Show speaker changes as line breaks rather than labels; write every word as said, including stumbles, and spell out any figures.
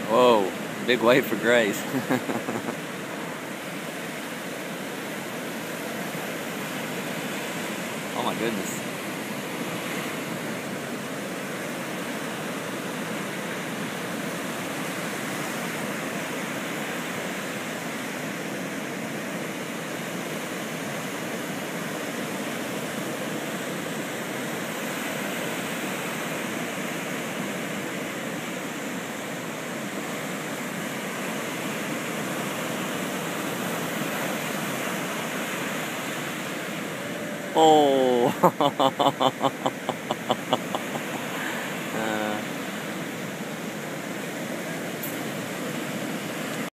Whoa, big wave for Grace. Oh my goodness. Oh.